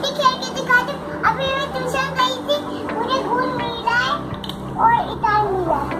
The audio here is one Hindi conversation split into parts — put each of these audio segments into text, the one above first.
भी खेल के दिखाती हूँ। अभी मैं ट्यूशन गई थी, मुझे गुण मिल रहा है और इतार मिला है।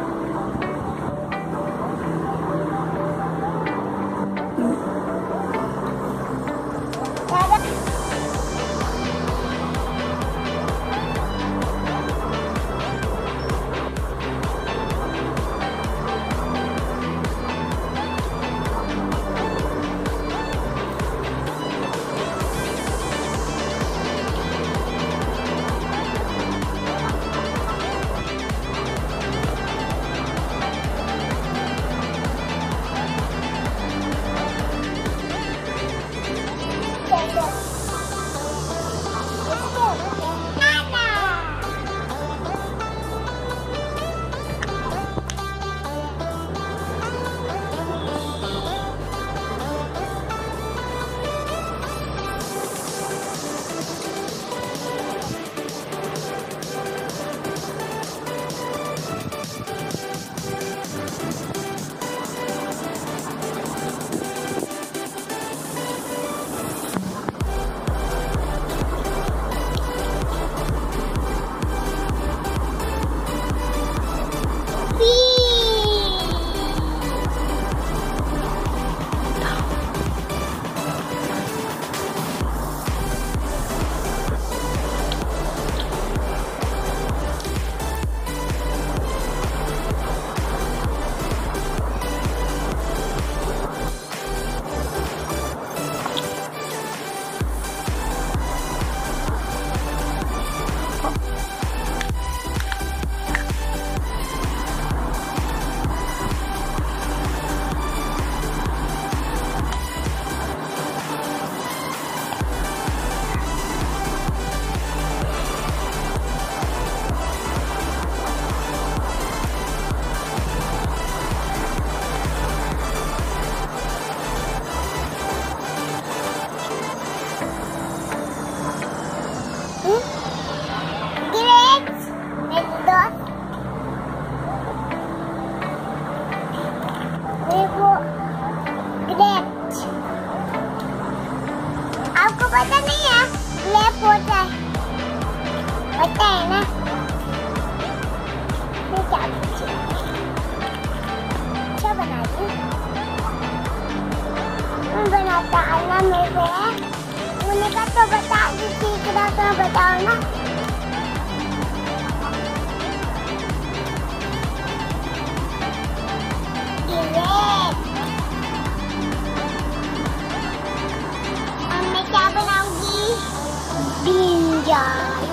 आपको पता नहीं है लैप होता है, पता है ना? मैं क्या पूछूं? अच्छा बना दूं? मैं बनाता आना मेरे को है, उन्हें का तो बता दी ठीक रहा तो बताओ ना। क्या बनाऊंगी? ब्रिंजल।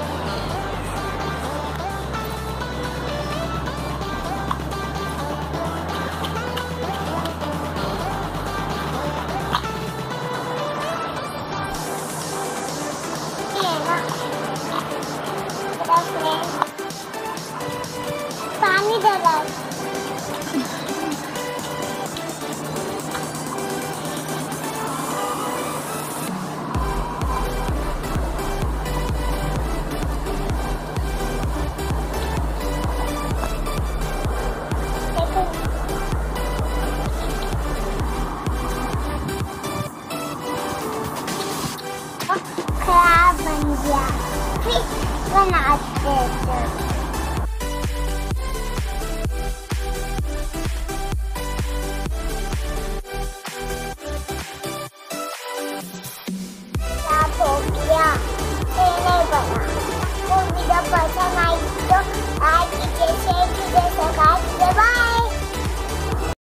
पानी डाला खराब बन गया, फिर बनाते हैं।